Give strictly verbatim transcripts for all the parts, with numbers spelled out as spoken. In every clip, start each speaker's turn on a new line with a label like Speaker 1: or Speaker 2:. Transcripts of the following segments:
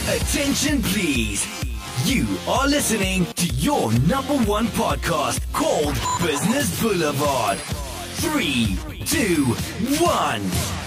Speaker 1: Attention please. You are listening to your number one podcast called Business Boulevard. Three, two, one.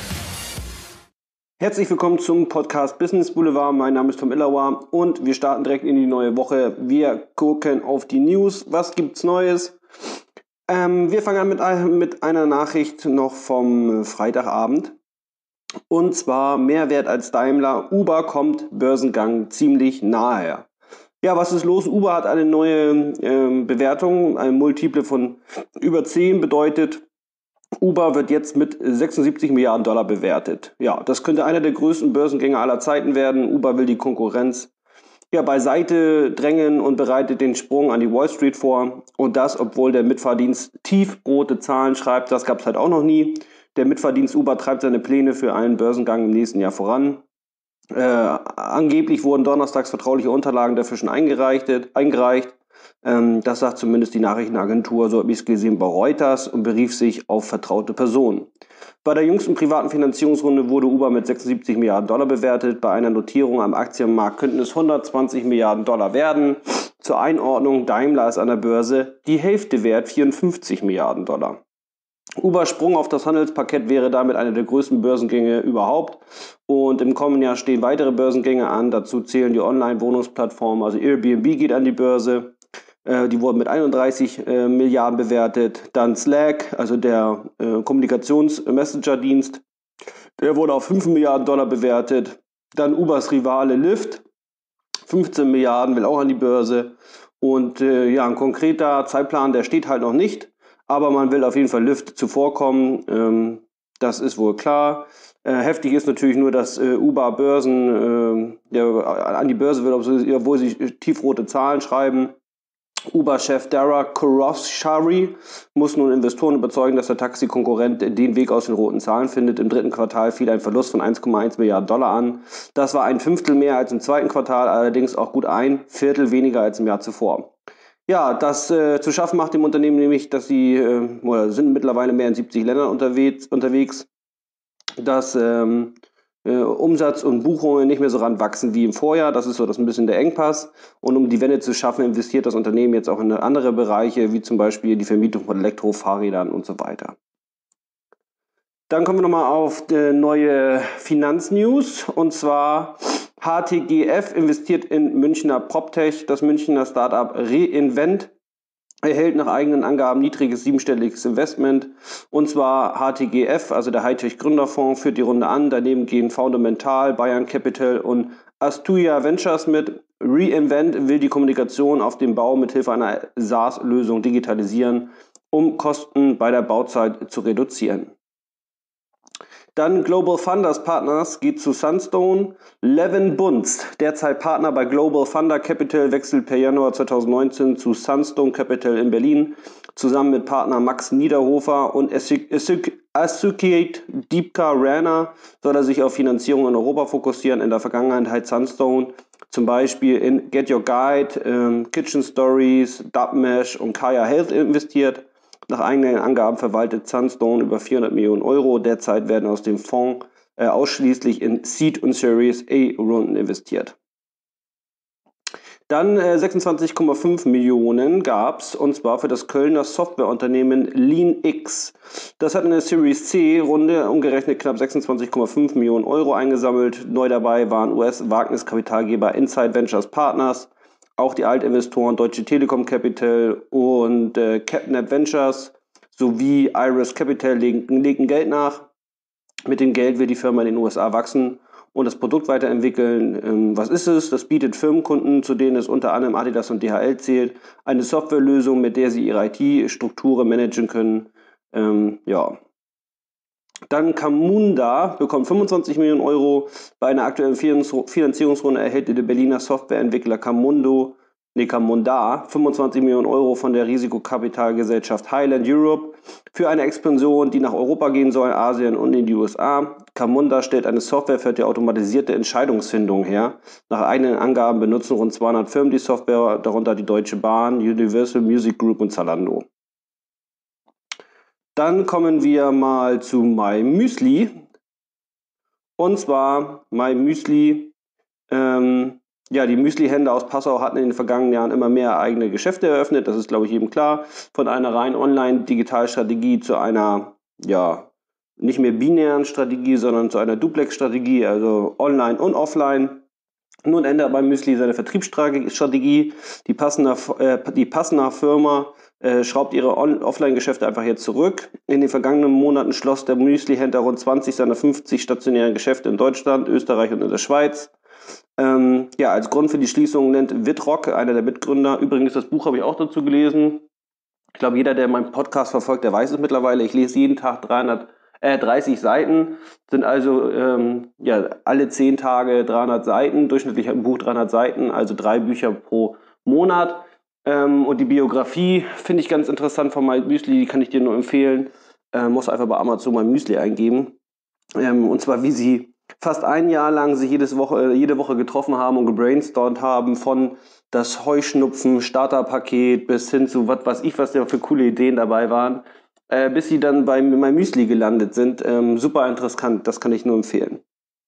Speaker 2: Herzlich willkommen zum Podcast Business Boulevard. Mein Name ist Tom Illauer und wir starten direkt in die neue Woche. Wir gucken auf die News. Was gibt's Neues? Ähm, wir fangen an mit, mit einer Nachricht noch vom Freitagabend. Und zwar Mehrwert als Daimler. Uber kommt Börsengang ziemlich nahe. Ja, was ist los? Uber hat eine neue äh, Bewertung, eine Multiple von über zehn bedeutet, Uber wird jetzt mit sechsundsiebzig Milliarden Dollar bewertet. Ja, das könnte einer der größten Börsengänge aller Zeiten werden. Uber will die Konkurrenz ja beiseite drängen und bereitet den Sprung an die Wall Street vor. Und das, obwohl der Mitfahrdienst tiefrote Zahlen schreibt. Das gab es halt auch noch nie. Der Mitfahrdienst Uber treibt seine Pläne für einen Börsengang im nächsten Jahr voran. Äh, angeblich wurden donnerstags vertrauliche Unterlagen dafür schon eingereicht. eingereicht. Ähm, das sagt zumindest die Nachrichtenagentur, so habe ich es gesehen, bei Reuters und berief sich auf vertraute Personen. Bei der jüngsten privaten Finanzierungsrunde wurde Uber mit sechsundsiebzig Milliarden Dollar bewertet. Bei einer Notierung am Aktienmarkt könnten es hundertzwanzig Milliarden Dollar werden. Zur Einordnung, Daimler ist an der Börse die Hälfte wert, vierundfünfzig Milliarden Dollar. Ubers Sprung auf das Handelsparkett wäre damit einer der größten Börsengänge überhaupt. Und im kommenden Jahr stehen weitere Börsengänge an. Dazu zählen die Online-Wohnungsplattformen, also Airbnb geht an die Börse. Äh, die wurden mit einunddreißig äh, Milliarden bewertet. Dann Slack, also der äh, Kommunikations-Messenger-Dienst, der wurde auf fünf Milliarden Dollar bewertet. Dann Ubers Rivale Lyft, fünfzehn Milliarden, will auch an die Börse. Und äh, ja, ein konkreter Zeitplan, der steht halt noch nicht. Aber man will auf jeden Fall Lyft zuvorkommen, ähm, das ist wohl klar. Äh, heftig ist natürlich nur, dass äh, Uber Börsen äh, ja, an die Börse will, obwohl sie tiefrote Zahlen schreiben. Uber-Chef Dara Khosrowshahi muss nun Investoren überzeugen, dass der Taxi-Konkurrent den Weg aus den roten Zahlen findet. Im dritten Quartal fiel ein Verlust von eins Komma eins Milliarden Dollar an. Das war ein Fünftel mehr als im zweiten Quartal, allerdings auch gut ein Viertel weniger als im Jahr zuvor. Ja, das äh, zu schaffen macht dem Unternehmen nämlich, dass sie äh, oder sind mittlerweile mehr in siebzig Ländern unterwegs, unterwegs dass ähm, äh, Umsatz und Buchungen nicht mehr so ranwachsen wie im Vorjahr. Das ist so das ein bisschen der Engpass. Und um die Wende zu schaffen, investiert das Unternehmen jetzt auch in andere Bereiche, wie zum Beispiel die Vermietung von Elektrofahrrädern und so weiter. Dann kommen wir nochmal auf die neue Finanznews, und zwar H T G F investiert in Münchner PropTech. Das Münchner Startup Reinvent erhält nach eigenen Angaben niedriges siebenstelliges Investment. Und zwar H T G F, also der Hightech Gründerfonds, führt die Runde an. Daneben gehen Fundamental, Bayern Capital und Asturia Ventures mit. Reinvent will die Kommunikation auf dem Bau mithilfe einer SaaS-Lösung digitalisieren, um Kosten bei der Bauzeit zu reduzieren. Dann Global Funders Partners geht zu Sunstone. Levin Bunz, derzeit Partner bei Global Funder Capital, wechselt per Januar zweitausendneunzehn zu Sunstone Capital in Berlin. Zusammen mit Partner Max Niederhofer und Associate Deepka Rana soll er sich auf Finanzierung in Europa fokussieren. In der Vergangenheit hat Sunstone zum Beispiel in Get Your Guide, ähm, Kitchen Stories, Dubmesh und Kaya Health investiert. Nach eigenen Angaben verwaltet Sunstone über vierhundert Millionen Euro. Derzeit werden aus dem Fonds äh, ausschließlich in Seed- und Series A-Runden investiert. Dann äh, sechsundzwanzig Komma fünf Millionen gab es, und zwar für das Kölner Softwareunternehmen LeanX. Das hat in der Series C-Runde umgerechnet knapp sechsundzwanzig Komma fünf Millionen Euro eingesammelt. Neu dabei waren U S-Wagniskapitalgeber Inside Ventures Partners, auch die Altinvestoren Deutsche Telekom Capital und äh, Capnet Ventures sowie Iris Capital legen, legen Geld nach. Mit dem Geld wird die Firma in den U S A wachsen und das Produkt weiterentwickeln. Ähm, was ist es? Das bietet Firmenkunden, zu denen es unter anderem Adidas und D H L zählt, eine Softwarelösung, mit der sie ihre I T-Strukturen managen können. Ähm, ja. Dann Camunda bekommt fünfundzwanzig Millionen Euro. Bei einer aktuellen Finanzierungsrunde erhält der Berliner Softwareentwickler Camundo, nee, Camunda fünfundzwanzig Millionen Euro von der Risikokapitalgesellschaft Highland Europe für eine Expansion, die nach Europa gehen soll, Asien und in die U S A. Camunda stellt eine Software für die automatisierte Entscheidungsfindung her. Nach eigenen Angaben benutzen rund zweihundert Firmen die Software, darunter die Deutsche Bahn, Universal Music Group und Zalando. Dann kommen wir mal zu MyMüsli. Und zwar MyMüsli Ähm, ja, die Müsli-Händler aus Passau hatten in den vergangenen Jahren immer mehr eigene Geschäfte eröffnet. Das ist, glaube ich, jedem klar. Von einer rein Online-Digitalstrategie zu einer, ja, nicht mehr binären Strategie, sondern zu einer Duplex-Strategie, also online und offline. Nun ändert beim Müsli seine Vertriebsstrategie. Die passende, äh, die passende Firma äh, schraubt ihre On- Offline-Geschäfte einfach jetzt zurück. In den vergangenen Monaten schloss der Müsli-Händler rund zwanzig seiner fünfzig stationären Geschäfte in Deutschland, Österreich und in der Schweiz. Ähm, ja, als Grund für die Schließung nennt Wittrock, einer der Mitgründer. Übrigens, das Buch habe ich auch dazu gelesen. Ich glaube, jeder, der meinen Podcast verfolgt, der weiß es mittlerweile. Ich lese jeden Tag dreihundertdreißig Seiten, sind also ähm, ja, alle zehn Tage dreihundert Seiten, durchschnittlich ein Buch dreihundert Seiten, also drei Bücher pro Monat. Ähm, und die Biografie finde ich ganz interessant von My Müsli, die kann ich dir nur empfehlen. Äh, muss einfach bei Amazon My Müsli eingeben. Ähm, und zwar, wie sie fast ein Jahr lang sich jedes Woche, jede Woche getroffen haben und gebrainstormt haben, von das Heuschnupfen, Starterpaket bis hin zu was weiß ich, was da für coole Ideen dabei waren, äh, bis sie dann bei My Müsli gelandet sind. Ähm, super interessant, das kann ich nur empfehlen.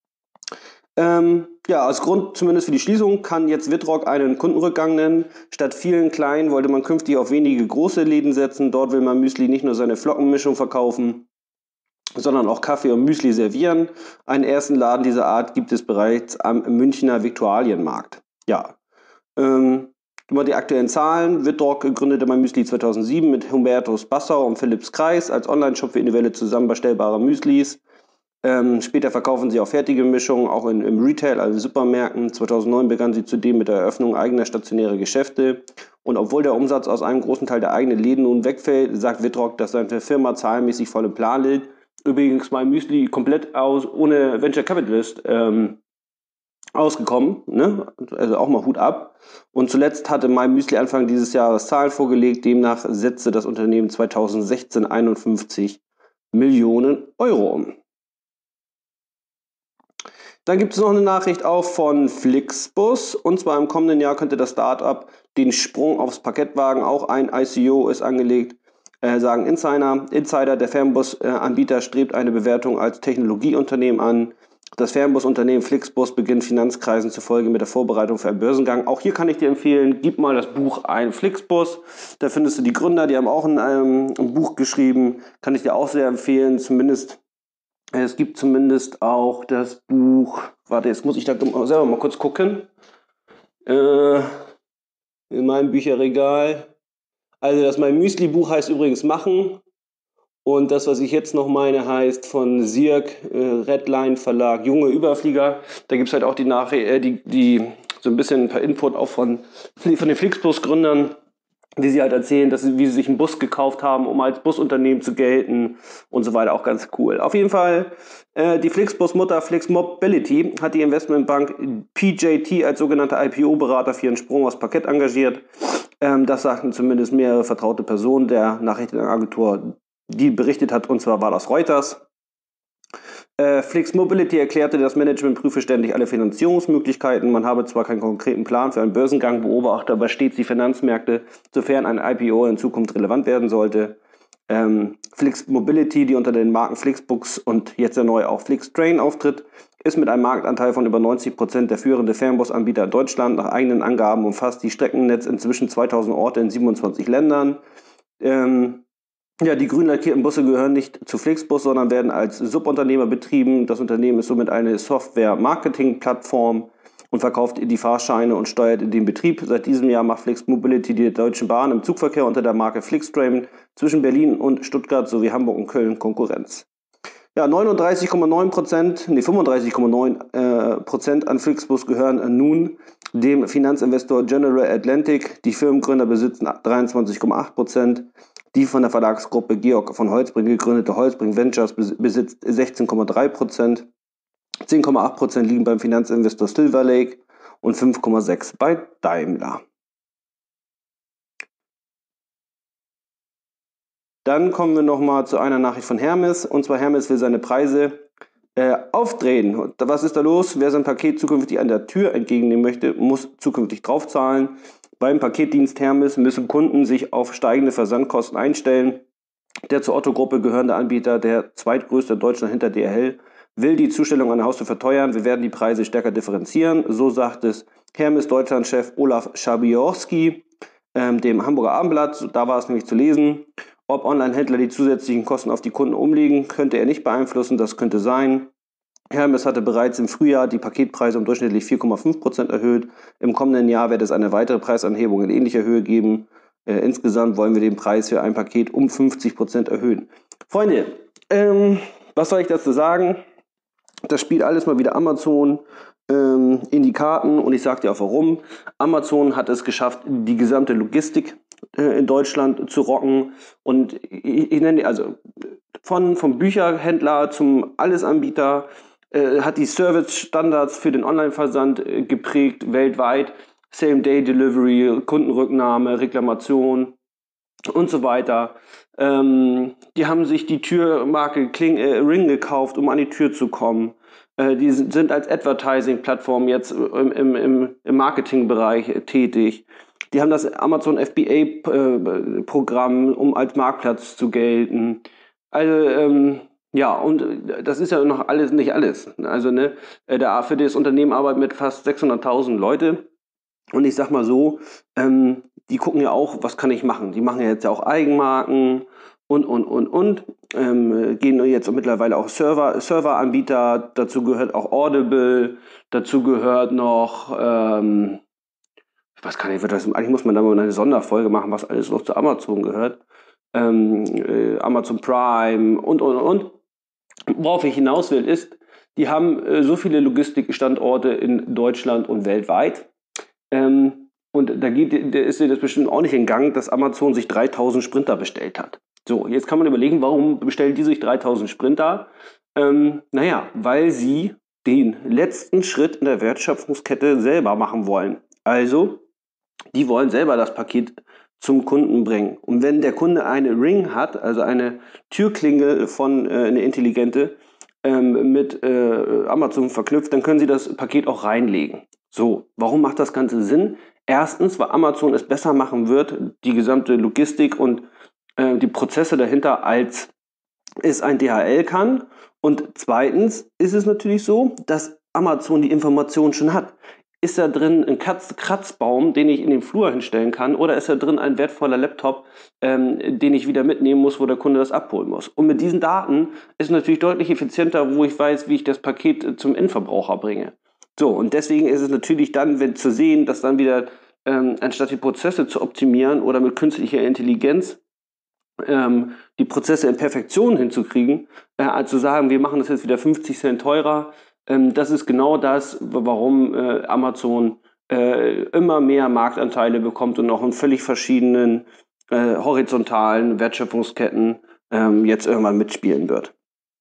Speaker 2: Ähm, ja, als Grund zumindest für die Schließung kann jetzt Wittrock einen Kundenrückgang nennen. Statt vielen kleinen wollte man künftig auf wenige große Läden setzen. Dort will man Müsli nicht nur seine Flockenmischung verkaufen, sondern auch Kaffee und Müsli servieren. Einen ersten Laden dieser Art gibt es bereits am Münchner Viktualienmarkt. Ja, ähm, über die aktuellen Zahlen. Wittrock gründete My Müsli zweitausendsieben mit Hubertus Bassau und Philipps Kreis als Online-Shop für individuelle zusammenbestellbare Müslis. Ähm, später verkaufen sie auch fertige Mischungen, auch in, im Retail, also in Supermärkten. zweitausendneun begann sie zudem mit der Eröffnung eigener stationärer Geschäfte. Und obwohl der Umsatz aus einem großen Teil der eigenen Läden nun wegfällt, sagt Wittrock, dass seine Firma zahlenmäßig voll im Plan liegt. Übrigens My Müsli komplett aus, ohne Venture Capitalist ähm, ausgekommen, ne? Also auch mal Hut ab. Und zuletzt hatte My Müsli Anfang dieses Jahres Zahlen vorgelegt, demnach setzte das Unternehmen zweitausendsechzehn einundfünfzig Millionen Euro um. Dann gibt es noch eine Nachricht auch von Flixbus, und zwar im kommenden Jahr könnte das Startup den Sprung aufs Parkett wagen. Auch ein I C O ist angelegt, äh, sagen Insider. Insider, der Fernbus-Anbieter strebt eine Bewertung als Technologieunternehmen an. Das Fernbusunternehmen Flixbus beginnt Finanzkreisen zufolge mit der Vorbereitung für einen Börsengang. Auch hier kann ich dir empfehlen, gib mal das Buch ein, Flixbus. Da findest du die Gründer, die haben auch ein, ähm, ein Buch geschrieben. Kann ich dir auch sehr empfehlen, zumindest. Es gibt zumindest auch das Buch, warte, jetzt muss ich da selber mal kurz gucken, äh, in meinem Bücherregal. Also das mein Müsli-Buch heißt übrigens Machen, und das, was ich jetzt noch meine, heißt von Sirk, äh, Redline Verlag, Junge Überflieger. Da gibt es halt auch die Nachricht, äh, die, die so ein bisschen ein paar Input auch von, von den Flixbus-Gründern, wie sie halt erzählen, dass sie, wie sie sich einen Bus gekauft haben, um als Busunternehmen zu gelten und so weiter. Auch ganz cool. Auf jeden Fall, äh, die Flixbus-Mutter Flix Mobility hat die Investmentbank P J T als sogenannter I P O-Berater für ihren Sprung aufs Parkett engagiert. Ähm, das sagten zumindest mehrere vertraute Personen der Nachrichtenagentur, die berichtet hat, und zwar war das Reuters. Äh, Flix Mobility erklärte, das Management prüfe ständig alle Finanzierungsmöglichkeiten. Man habe zwar keinen konkreten Plan für einen Börsengang, beobachte aber stets die Finanzmärkte, sofern ein I P O in Zukunft relevant werden sollte. Ähm, Flix Mobility, die unter den Marken Flixbus und jetzt ja neu auch Flixtrain auftritt, ist mit einem Marktanteil von über neunzig Prozent der führende Fernbusanbieter in Deutschland. Nach eigenen Angaben umfasst die Streckennetz inzwischen zweitausend Orte in siebenundzwanzig Ländern. Ähm, Ja, die grün lackierten Busse gehören nicht zu Flixbus, sondern werden als Subunternehmer betrieben. Das Unternehmen ist somit eine Software-Marketing-Plattform und verkauft die Fahrscheine und steuert den Betrieb. Seit diesem Jahr macht Flix Mobility die Deutsche Bahn im Zugverkehr unter der Marke Flixtrain zwischen Berlin und Stuttgart sowie Hamburg und Köln Konkurrenz. Ja, neununddreißig Komma neun Prozent, nee, fünfunddreißig Komma neun Prozent an Flixbus gehören nun dem Finanzinvestor General Atlantic. Die Firmengründer besitzen dreiundzwanzig Komma acht Prozent. Die von der Verlagsgruppe Georg von Holtzbring gegründete Holtzbring Ventures besitzt sechzehn Komma drei Prozent. zehn Komma acht Prozent liegen beim Finanzinvestor Silver Lake und fünf Komma sechs Prozent bei Daimler. Dann kommen wir nochmal zu einer Nachricht von Hermes. Und zwar Hermes will seine Preise äh, aufdrehen. Und was ist da los? Wer sein Paket zukünftig an der Tür entgegennehmen möchte, muss zukünftig draufzahlen. Beim Paketdienst Hermes müssen Kunden sich auf steigende Versandkosten einstellen. Der zur Otto-Gruppe gehörende Anbieter, der zweitgrößte in Deutschland hinter D H L, will die Zustellung an der Haustür verteuern. Wir werden die Preise stärker differenzieren. So sagt es Hermes Deutschland-Chef Olaf Schabiorski, ähm, dem Hamburger Abendblatt. Da war es nämlich zu lesen. Ob Online-Händler die zusätzlichen Kosten auf die Kunden umlegen, könnte er nicht beeinflussen. Das könnte sein. Hermes hatte bereits im Frühjahr die Paketpreise um durchschnittlich vier Komma fünf Prozent erhöht. Im kommenden Jahr wird es eine weitere Preisanhebung in ähnlicher Höhe geben. Äh, insgesamt wollen wir den Preis für ein Paket um fünfzig Prozent erhöhen. Freunde, ähm, was soll ich dazu sagen? Das spielt alles mal wieder Amazon ähm, in die Karten und ich sage dir auch warum. Amazon hat es geschafft, die gesamte Logistik äh, in Deutschland zu rocken und ich, ich nenne also von vom Bücherhändler zum Allesanbieter äh, hat die Service-Standards für den Online-Versand äh, geprägt weltweit. Same-Day-Delivery, Kundenrücknahme, Reklamation und so weiter. Ähm, die haben sich die Türmarke Kling, äh, Ring gekauft, um an die Tür zu kommen. Äh, die sind, sind als Advertising-Plattform jetzt im, im, im, im Marketingbereich äh, tätig. Die haben das Amazon F B A-Programm, äh, um als Marktplatz zu gelten. Also, ähm, ja, und das ist ja noch alles nicht alles. Also, ne, der, für das Unternehmen arbeitet mit fast sechshunderttausend Leute. Und ich sag mal so, ähm, die gucken ja auch, was kann ich machen? Die machen ja jetzt ja auch Eigenmarken und, und, und, und. Ähm, gehen jetzt auch mittlerweile auch Server, Serveranbieter, dazu gehört auch Audible, dazu gehört noch, ähm, was kann ich, das, eigentlich muss man da mal eine Sonderfolge machen, was alles noch zu Amazon gehört. Ähm, äh, Amazon Prime und, und, und. Worauf ich hinaus will, ist, die haben äh, so viele Logistikstandorte in Deutschland und weltweit. Ähm, und da geht, da ist dir das bestimmt auch nicht in Gang, dass Amazon sich dreitausend Sprinter bestellt hat. So, jetzt kann man überlegen, warum bestellen die sich dreitausend Sprinter? Ähm, naja, weil sie den letzten Schritt in der Wertschöpfungskette selber machen wollen. Also, die wollen selber das Paket zum Kunden bringen. Und wenn der Kunde eine Ring hat, also eine Türklingel von äh, eine intelligente, ähm, mit äh, Amazon verknüpft, dann können sie das Paket auch reinlegen. So, warum macht das Ganze Sinn? Erstens, weil Amazon es besser machen wird, die gesamte Logistik und äh, die Prozesse dahinter, als es ein D H L kann. Und zweitens ist es natürlich so, dass Amazon die Information schon hat. Ist da drin ein Katz Kratzbaum, den ich in den Flur hinstellen kann, oder ist da drin ein wertvoller Laptop, ähm, den ich wieder mitnehmen muss, wo der Kunde das abholen muss? Und mit diesen Daten ist es natürlich deutlich effizienter, wo ich weiß, wie ich das Paket zum Endverbraucher bringe. So, und deswegen ist es natürlich dann, wenn zu sehen, dass dann wieder, ähm, anstatt die Prozesse zu optimieren oder mit künstlicher Intelligenz ähm, die Prozesse in Perfektion hinzukriegen, äh, als zu sagen, wir machen das jetzt wieder fünfzig Cent teurer. Ähm, das ist genau das, warum äh, Amazon äh, immer mehr Marktanteile bekommt und auch in völlig verschiedenen äh, horizontalen Wertschöpfungsketten ähm, jetzt irgendwann mitspielen wird.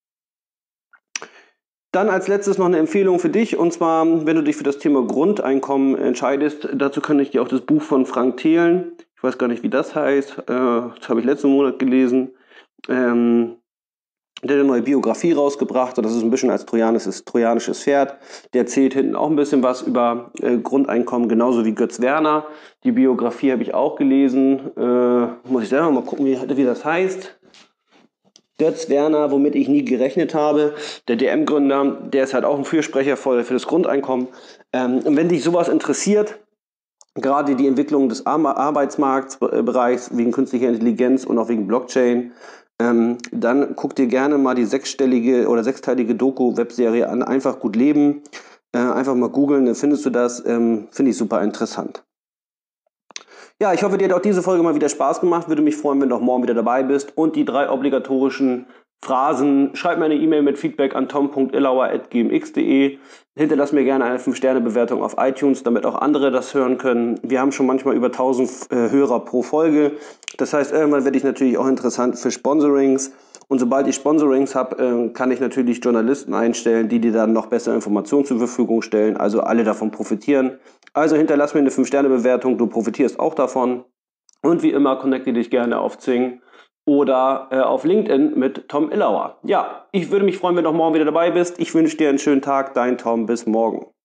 Speaker 2: Dann als letztes noch eine Empfehlung für dich, und zwar, wenn du dich für das Thema Grundeinkommen entscheidest, dazu kann ich dir auch das Buch von Frank Thelen, ich weiß gar nicht, wie das heißt, äh, das habe ich letzten Monat gelesen, ähm, der hat eine neue Biografie rausgebracht, und das ist ein bisschen als trojanisches, trojanisches Pferd. Der erzählt hinten auch ein bisschen was über äh, Grundeinkommen, genauso wie Götz Werner. Die Biografie habe ich auch gelesen, äh, muss ich selber mal gucken, wie, wie das heißt. Götz Werner, womit ich nie gerechnet habe, der D M-Gründer, der ist halt auch ein Fürsprecher für, für das Grundeinkommen. Ähm, und wenn dich sowas interessiert, gerade die Entwicklung des Ar- Arbeitsmarktbereichs wegen künstlicher Intelligenz und auch wegen Blockchain, ähm, dann guck dir gerne mal die sechsstellige oder sechsteilige Doku-Webserie an, einfach gut leben. Äh, einfach mal googeln, dann findest du das, ähm, finde ich super interessant. Ja, ich hoffe, dir hat auch diese Folge mal wieder Spaß gemacht. Würde mich freuen, wenn du auch morgen wieder dabei bist. Und die drei obligatorischen Phrasen: Schreib mir eine E-Mail mit Feedback an tom punkt illauer at g m x punkt de. Hinterlass mir gerne eine fünf Sterne Bewertung auf iTunes, damit auch andere das hören können. Wir haben schon manchmal über tausend äh, Hörer pro Folge. Das heißt, irgendwann werde ich natürlich auch interessant für Sponsorings. Und sobald ich Sponsorings habe, äh, kann ich natürlich Journalisten einstellen, die dir dann noch bessere Informationen zur Verfügung stellen. Also alle davon profitieren. Also hinterlass mir eine fünf Sterne Bewertung, du profitierst auch davon. Und wie immer, connecte dich gerne auf Xing oder äh, auf LinkedIn mit Tom Illauer. Ja, ich würde mich freuen, wenn du auch morgen wieder dabei bist. Ich wünsche dir einen schönen Tag, dein Tom, bis morgen.